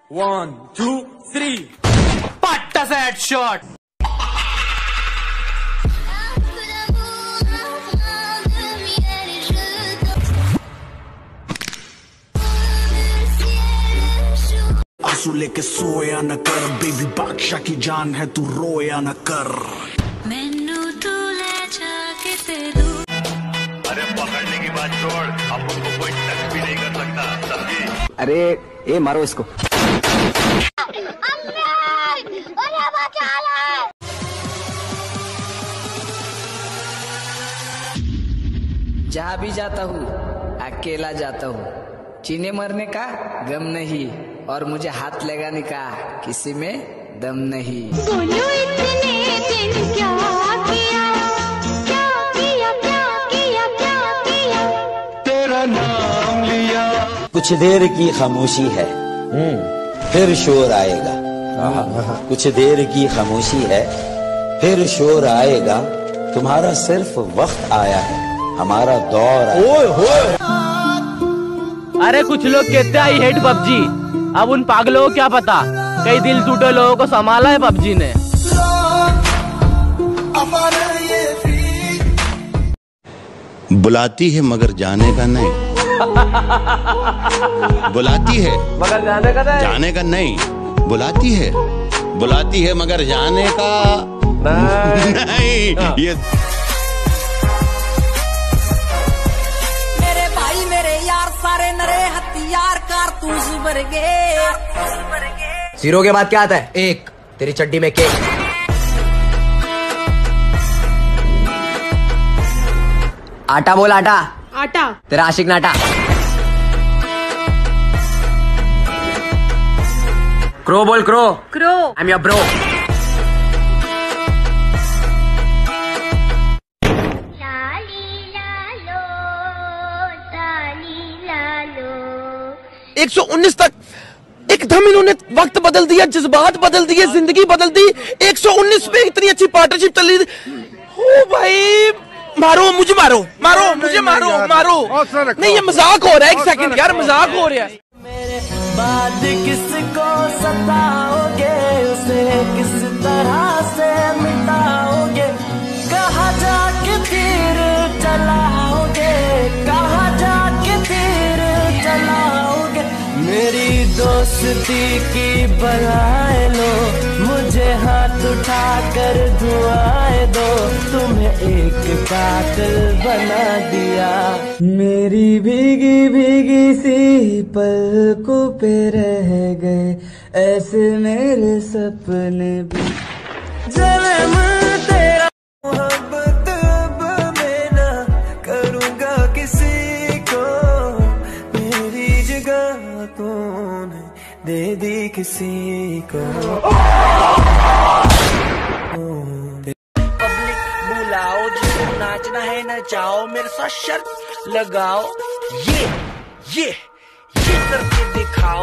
1, 2, 3 पट्टा से हेडशॉट। आंसू लेके सोया न कर, बेबी बादशाह की जान है, तू रोया न कर। मैनू तू ले जाके ते दू। अरे पकड़ने की बात छोड़, अब उनको कोई टच भी नहीं कर सकता, समझी? अरे ए मारो इसको। जहाँ भी जाता हूँ अकेला जाता हूँ, जीने मरने का गम नहीं और मुझे हाथ लगाने का किसी में दम नहीं। बोलो इतने दिन क्या किया, क्या किया, क्या किया, क्या किया। तेरा नाम लिया। कुछ देर की खामोशी है, फिर शोर आएगा। कुछ देर की खामोशी है, फिर शोर आएगा। तुम्हारा सिर्फ वक्त आया है, हमारा दौर आया। अरे कुछ लोग कहते हैं आई हेट पबजी, अब उन पागलों को क्या पता, कई दिल टूटे लोगों को संभाला है पबजी ने। बुलाती है मगर जाने का नहीं। बुलाती है मगर जाने का नहीं। बुलाती है मगर जाने का नहीं। ये मेरे भाई मेरे यार सारे नरे हथियार कारतूस भर गए। जीरो के बाद क्या आता है? एक तेरी चड्डी में केक। आटा बोल आटा। आटा। तेरा आशिक नाटा। क्रो बोल crow. Crow. I am your bro. लाली लालो, ताली लालो। 119 तक एकदम इन्होंने वक्त बदल दिया, जज्बात बदल दिए, जिंदगी बदल दी। 119 पे इतनी अच्छी पार्टनरशिप चली। ओ भाई मारो मुझे, मारो मुझे, मारो। नहीं ये मजाक हो रहा है, एक सेकंड यार, मजाक हो रहा है। मेरे बाद किसको सताओगे, उसे किस तरह से मिटाओगे, कहाँ जाके तीर चलाओगे, कहाँ जाके तीर चलाओगे। मेरी दोस्ती की बधाई लो, मुझे हाथ उठाकर दुआएं दो, तुम्हें एक कातिल बना दिया। मेरी भीगी भीगी सी पलकों पे रह गए ऐसे मेरे सपने भी। जन्म तेरा मोहब्बत अब मैं ना करूँगा किसी को, मेरी जगह तूने दे दी किसी को। पब्लिक बुलाओ, जिसे नाचना है नचाओ, मेरे साथ शर्त लगाओ, ये करके दिखाओ।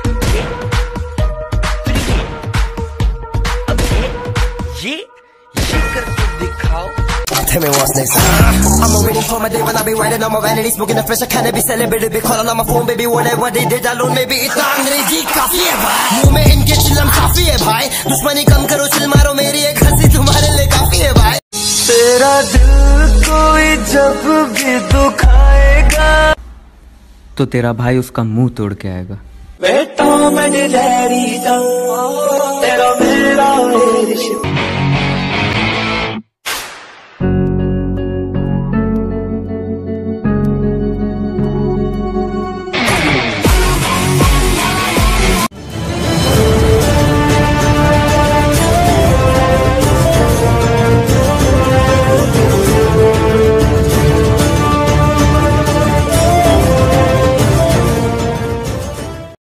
ये करके दिखाओ। Tell me what's next. I'm waiting for my day when I be riding on my vanity, smoking the fresh, I can't be celebrated, be calling on my phone, baby, whatever they did alone, maybe इतना अंग्रेजी काफी है भाई, मुंह में इनके चिल्लम काफी है भाई, दुश्मनी कम करो चिल मारो, मेरी एक हंसी तुम्हारे लिए काफी है भाई। तेरा दिल कोई जब भी दुखाएगा तो तेरा भाई उसका मुंह तोड़ के आएगा। बेटा मैं तेरा मेरा